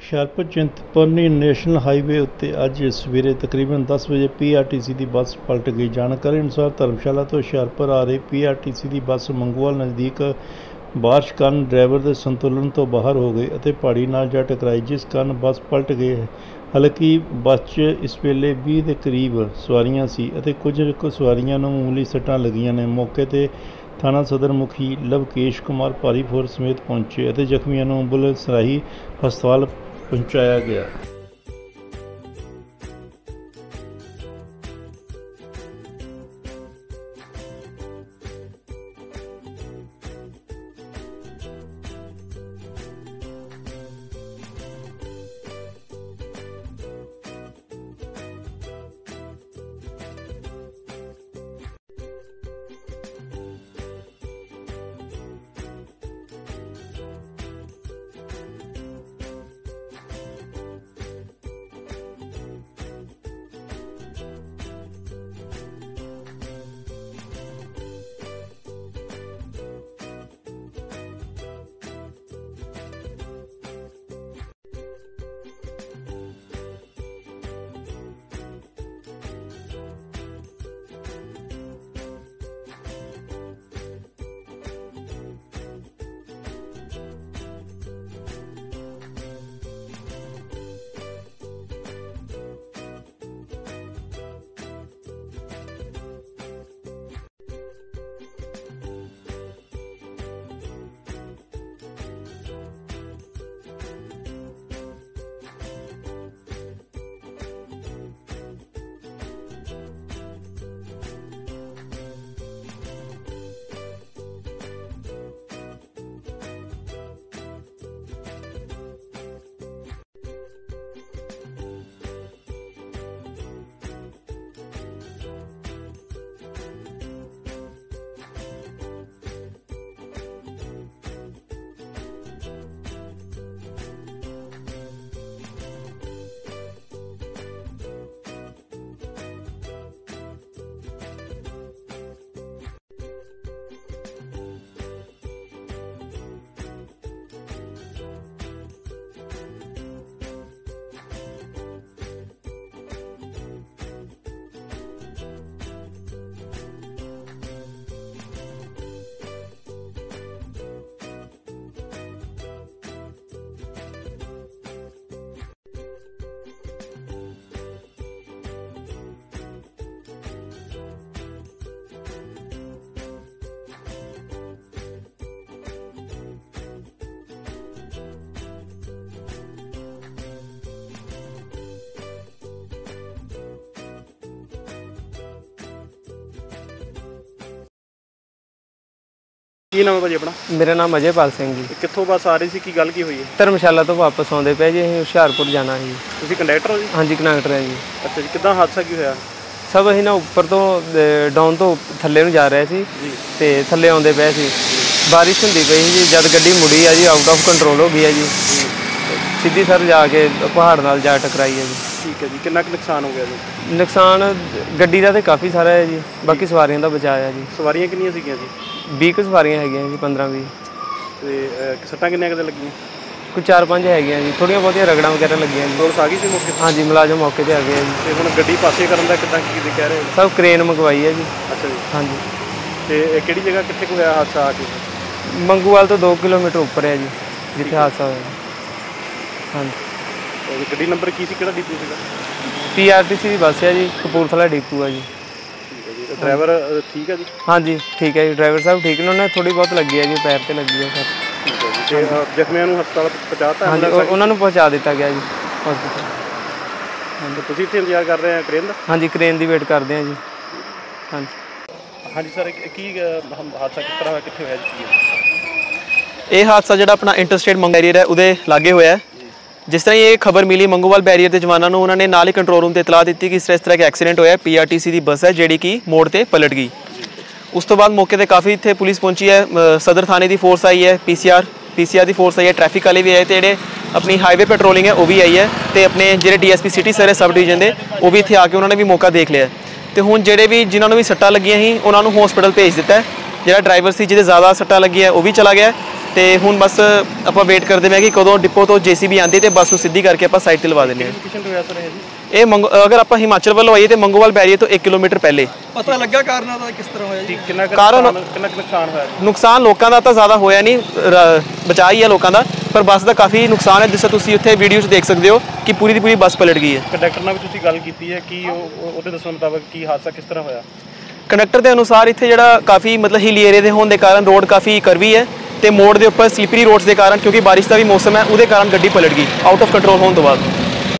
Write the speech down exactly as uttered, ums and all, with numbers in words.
Hoshiarpur Chintpurni national highway ਉੱਤੇ ਅੱਜ ਸਵੇਰੇ ਤਕਰੀਬਨ ਦਸ ਵਜੇ ਪੀ ਆਰ ਟੀ ਸੀ ਦੀ ਬੱਸ ਪਲਟ ਗਈ। ਜਾਣਕਾਰੀ ਅਨੁਸਾਰ ਧਰਮਸ਼ਾਲਾ ਤੋਂ ਹੁਸ਼ਿਆਰਪੁਰ ਆ ਰਹੀ ਪੀ ਆਰ ਟੀ ਸੀ ਦੀ ਬੱਸ ਮੰਗੂਵਾਲ ਨਜ਼ਦੀਕ ਬਾਰਿਸ਼ ਕਾਰਨ ਡਰਾਈਵਰ ਦੇ ਸੰਤੁਲਨ ਤੋਂ ਬਾਹਰ ਹੋ ਗਈ ਅਤੇ ਪਹਾੜੀ ਨਾਲ ਜਾ ਟਕਰਾਈ, ਜਿਸ ਕਾਰਨ ਬੱਸ ਪਲਟ ਗਈ ਹੈ। ਹਾਲਾਂਕਿ ਬੱਸ 'ਚ ਇਸ ਵੇਲੇ ਵੀਹ ਦੇ ਕਰੀਬ ਸਵਾਰੀਆਂ ਸੀ ਅਤੇ ਕੁਝ ਕੁ ਸਵਾਰੀਆਂ ਨੂੰ ਮਾਮੂਲੀ ਸੱਟਾਂ ਲੱਗੀਆਂ ਨੇ। ਮੌਕੇ 'ਤੇ ਥਾਣਾ ਸਦਰ ਮੁਖੀ ਲਵਕੇਸ਼ ਕੁਮਾਰ ਭਾਰੀ ਫੋਰਸ ਸਮੇਤ ਪਹੁੰਚੇ ਅਤੇ ਜ਼ਖਮੀਆਂ ਨੂੰ ਐਂਬੂਲੈਂਸ ਰਾਹੀਂ ਹਸਪਤਾਲ ਪਹੁੰਚਾਇਆ ਗਿਆ। ਕੀ ਨਾਮ ਹੈ ਭਾਜੀ ਆਪਣਾ? ਮੇਰਾ ਨਾਮ ਅਜੇਪਾਲ ਸਿੰਘ ਜੀ। ਕਿੱਥੋਂ ਬੱਸ ਆ ਰਹੀ ਸੀ, ਕੀ ਗੱਲ ਕੀ ਹੋਈ ਹੈ? ਧਰਮਸ਼ਾਲਾ ਤੋਂ ਵਾਪਸ ਆਉਂਦੇ ਪਏ ਜੀ, ਅਸੀਂ ਹੁਸ਼ਿਆਰਪੁਰ ਜਾਣਾ ਸੀ। ਤੁਸੀਂ ਕੰਡਕਟਰ ਹੋ ਜੀ? ਹਾਂਜੀ, ਕੰਡਕਟਰ ਹੈ ਜੀ। ਅੱਛਾ ਜੀ, ਕਿੱਦਾਂ ਹਾਦਸਾ ਕੀ ਹੋਇਆ? ਸਭ ਅਸੀਂ ਨਾ ਉੱਪਰ ਤੋਂ ਡਾਊਨ ਤੋਂ ਥੱਲੇ ਨੂੰ ਜਾ ਰਹੇ ਸੀ ਜੀ ਤੇ ਥੱਲੇ ਆਉਂਦੇ ਪਏ ਸੀ। ਬਾਰਿਸ਼ ਹੁੰਦੀ ਪਈ ਸੀ ਜੀ, ਜਦ ਗੱਡੀ ਮੁੜੀ ਆ ਜੀ, ਆਊਟ ਆਫ ਕੰਟਰੋਲ ਹੋ ਗਈ ਹੈ ਜੀ, ਸਿੱਧੀ ਸਰ ਜਾ ਕੇ ਪਹਾੜ ਨਾਲ ਜਾ ਟਕਰਾਈ ਹੈ ਜੀ। ਠੀਕ ਹੈ ਜੀ, ਕਿੰਨਾ ਕੁ ਨੁਕਸਾਨ ਹੋ ਗਿਆ ਜੀ? ਨੁਕਸਾਨ ਗੱਡੀ ਦਾ ਤਾਂ ਕਾਫੀ ਸਾਰਾ ਹੈ ਜੀ, ਬਾਕੀ ਸਵਾਰੀਆਂ ਦਾ ਬਚਾਅ ਹੈ ਜੀ। ਸਵਾਰੀਆਂ ਕਿੰਨੀਆਂ ਸੀਗੀਆਂ ਜੀ? ਵੀਹ ਕੁ ਸਵਾਰੀਆਂ ਹੈਗੀਆਂ ਜੀ, ਪੰਦਰਾਂ ਵੀਹ। ਤੇ ਸੱਟਾਂ ਕਿੰਨੀਆਂ ਕੁ ਲੱਗੀਆਂ? ਕੋਈ ਚਾਰ ਪੰਜ ਹੈਗੀਆਂ ਜੀ, ਥੋੜ੍ਹੀਆਂ ਬਹੁਤੀਆਂ ਰਗੜਾਂ ਵਗੈਰਾ ਲੱਗੀਆਂ ਜੀ। ਪੁਲਿਸ ਆ ਗਈ ਸੀ ਮੌਕੇ ਤੇ? ਹਾਂਜੀ, ਮੁਲਾਜ਼ਮ ਮੌਕੇ 'ਤੇ ਆ ਗਏ ਜੀ। ਤੇ ਹੁਣ ਗੱਡੀ ਪਾਸੇ ਕਰਨ ਦਾ ਕਿੱਦਾਂ ਕੀ ਕਹਿ ਰਹੇ ਹੋ? ਸਭ ਕ੍ਰੇਨ ਮੰਗਵਾਈ ਹੈ ਜੀ। ਅੱਛਾ ਜੀ। ਹਾਂਜੀ। ਤੇ ਇਹ ਕਿਹੜੀ ਜਗ੍ਹਾ ਕਿੱਥੇ ਕੁ ਹੋਇਆ ਹਾਦਸਾ ਆ ਕੇ? ਮੰਗੂਵਾਲ ਤੋਂ ਦੋ ਕਿਲੋਮੀਟਰ ਉੱਪਰ ਹੈ ਜੀ ਜਿੱਥੇ ਹਾਦਸਾ ਹੋਇਆ। ਹਾਂਜੀ। ਗੱਡੀ ਨੰਬਰ ਕੀ ਸੀ, ਕਿਹੜਾ ਡਿਪੂ ਸੀਗਾ? ਪੀ ਆਰ ਟੀ ਸੀ ਦੀ ਬੱਸ ਹੈ ਜੀ, ਕਪੂਰਥਲਾ ਡਿਪੂ ਹੈ ਜੀ। ਠੀਕ ਹੈ ਜੀ। ਡਰਾਈਵਰ ਠੀਕ ਹੈ ਜੀ? ਹਾਂਜੀ ਠੀਕ ਹੈ ਜੀ, ਡਰਾਈਵਰ ਸਾਹਿਬ ਠੀਕ ਨੇ, ਉਹਨਾਂ ਥੋੜ੍ਹੀ ਬਹੁਤ ਲੱਗੀ ਹੈ ਜੀ, ਪੈਰ 'ਤੇ ਲੱਗੀ ਹੈ ਸਰ। ਠੀਕ ਹੈ ਜੀ। ਤੇ ਜ਼ਖਮੀਆਂ ਨੂੰ ਹਸਪਤਾਲ ਪਹੁੰਚਾਤਾ? ਹਾਂਜੀ, ਉਹਨਾਂ ਨੂੰ ਪਹੁੰਚਾ ਦਿੱਤਾ ਗਿਆ ਜੀ ਹਸਪਤਾਲ। ਹਾਂਜੀ। ਤੁਸੀਂ ਇੱਥੇ ਇੰਤਜ਼ਾਰ ਕਰ ਰਹੇ ਆ ਕ੍ਰੇਨ ਦਾ? ਹਾਂਜੀ, ਕ੍ਰੇਨ ਦੀ ਵੇਟ ਕਰਦੇ ਹਾਂ ਜੀ। ਹਾਂਜੀ ਹਾਂਜੀ ਸਰ, ਕੀ ਹਾਦਸਾ ਕਿਸ ਤਰ੍ਹਾਂ ਹੋਇਆ, ਕਿੱਥੇ ਹੋਇਆ ਜੀ? ਇਹ ਹਾਦਸਾ ਜਿਹੜਾ ਆਪਣਾ ਇੰਟਰਸਟੇਟ ਮੰਗ ਬੈਰੀਅਰ ਹੈ ਉਹਦੇ ਲਾਗੇ ਹੋਇਆ ਹੈ। ਜਿਸ ਤਰ੍ਹਾਂ ਇਹ ਖਬਰ ਮਿਲੀ ਮੰਗੂਵਾਲ ਬੈਰੀਅਰ ਦੇ ਜਵਾਨਾਂ ਨੂੰ, ਉਹਨਾਂ ਨੇ ਨਾਲ ਹੀ ਕੰਟਰੋਲ ਰੂਮ ਤੇ ਇਤਲਾਹ ਦਿੱਤੀ ਕਿ ਇਸ ਤਰ੍ਹਾਂ ਇਸ ਤਰ੍ਹਾਂ ਦਾ ਐਕਸੀਡੈਂਟ ਹੋਇਆ, ਪੀ ਆਰ ਟੀ ਸੀ ਦੀ ਬੱਸ ਹੈ ਜਿਹੜੀ ਕਿ ਮੋੜ ਤੇ ਪਲਟ ਗਈ। ਉਸ ਤੋਂ ਬਾਅਦ ਮੌਕੇ ਤੇ ਕਾਫੀ ਇੱਥੇ ਪੁਲਿਸ ਪਹੁੰਚੀ ਹੈ, ਸਦਰ ਥਾਣੇ ਦੀ ਫੋਰਸ ਆਈ ਹੈ, P C R P C R ਦੀ ਫੋਰਸ ਆਈ ਹੈ, ਟ੍ਰੈਫਿਕ ਵਾਲੇ ਵੀ ਆਏ ਤੇ ਜਿਹੜੇ ਆਪਣੀ ਹਾਈਵੇ ਪੈਟਰੋਲਿੰਗ ਹੈ ਉਹ ਵੀ ਆਈ ਹੈ, ਤੇ ਆਪਣੇ ਜਿਹੜੇ D S P city sir ਹੈ ਸਬ ਡਿਵੀਜ਼ਨ ਦੇ, ਉਹ ਵੀ ਇੱਥੇ ਆ ਕੇ ਉਹਨਾਂ ਨੇ ਵੀ ਮੌਕਾ ਦੇਖ ਲਿਆ। ਤੇ ਹੁਣ ਜਿਹੜੇ ਵੀ ਜਿਨ੍ਹਾਂ ਨੂੰ ਵੀ ਸੱਟਾਂ ਲੱਗੀਆਂ ਸੀ ਉਹਨਾਂ ਨੂੰ ਹਸਪਤਾਲ ਭੇਜ ਦਿੱਤਾ ਹੈ। ਜਿਹੜਾ ਡਰਾਈਵਰ ਸੀ ਜਿਹਦੇ ਜ਼ਿਆਦਾ ਸੱਟਾਂ ਲੱਗੀਆਂ ਉਹ ਵੀ ਚਲਾ ਗਿਆ, ਤੇ ਹੁਣ ਬਸ ਆਪਾਂ ਵੇਟ ਕਰਦੇ ਪਏ ਕਿ ਕਦੋਂ ਡਿਪੋ ਤੋਂ ਜੇਸੀਬੀ ਆਂਦੀ ਤੇ ਬੱਸ ਨੂੰ ਸਿੱਧੀ ਕਰਕੇ ਆਪਾਂ ਸਾਈਡ ਤੇ ਲਵਾ ਦਿੰਦੇ ਹਾਂ। ਲੋਕੇਸ਼ਨ ਤੇ ਹੋਇਆ ਸਰ ਇਹ ਜੀ ਇਹ ਮੰਗੋ ਅਗਰ ਆਪਾਂ ਹਿਮਾਚਲ ਵੱਲੋਂ ਆਈਏ ਤੇ ਮੰਗੋਵਾਲ ਬੈਰੀਅਰ ਤੋਂ ਇੱਕ ਕਿਲੋਮੀਟਰ ਪਹਿਲੇ। ਪਤਾ ਲੱਗਾ ਕਾਰਨਾਂ ਦਾ ਕਿਸ ਤਰ੍ਹਾਂ ਹੋਇਆ ਜੀ? ਜੀ ਕਿੰਨਾ ਕੁ ਕਾਰਨ- ਨੁਕਸਾਨ- ਕਿੰਨਾ ਕੁ ਨੁਕਸਾਨ ਹੋਇਆ ਜੀ? ਨੁਕਸਾਨ ਲੋਕਾਂ ਦਾ ਤਾਂ ਜ਼ਿਆਦਾ ਹੋਇਆ ਨਹੀਂ, ਰ- ਬਚਾਅ ਹੀ ਹੈ ਲੋਕਾਂ ਦਾ, ਪਰ ਬੱਸ ਦਾ ਕਾਫੀ ਨੁਕਸਾਨ ਹੈ, ਜਿਸ ਤਰ੍ਹਾਂ ਤੁਸੀਂ ਉੱਥੇ ਵੀਡੀਓ 'ਚ ਦੇਖ ਸਕਦੇ ਹੋ ਕਿ ਪੂਰੀ ਦੀ ਪੂਰੀ ਬੱਸ ਪਲਟ ਗਈ ਹੈ। ਕੰਡਕਟਰ ਨਾਲ ਵੀ ਤੁਸੀਂ ਗੱਲ ਕੀਤੀ ਹੈ ਕਿ ਉਹ ਉਹ- ਉਹਦੇ ਦੱਸਣ ਮੁਤਾਬਕ ਕੀ ਹਾਦਸਾ ਕਿਸ ਤਰ੍ਹਾਂ ਹੋਇਆ? ਕੰਡਕਟਰ ਦੇ ਅਨੁਸਾਰ ਇੱਥੇ ਜਿਹੜਾ ਕਾਫੀ ਮਤਲਬ ਹਿਲੀ ਏਰੀਆ ਦੇ ਹੋਣ ਦੇ ਕਾਰਨ ਰੋਡ ਕਾਫੀ ਕਰਵੀ ਹੈ ਤੇ ਮੋੜ ਦੇ ਉੱਪਰ ਸਲਿਪਰੀ ਰੋਡਸ ਦੇ ਕਾਰਨ, ਕਿਉਂਕਿ ਬਾਰਿਸ਼ ਦਾ ਵੀ ਮੌਸਮ ਹੈ, ਉਹਦੇ ਕਾਰਨ ਗੱਡੀ ਪਲਟ ਗਈ ਆਊਟ ਆਫ ਕੰਟਰੋਲ ਹੋਣ ਤੋਂ ਬਾਅਦ।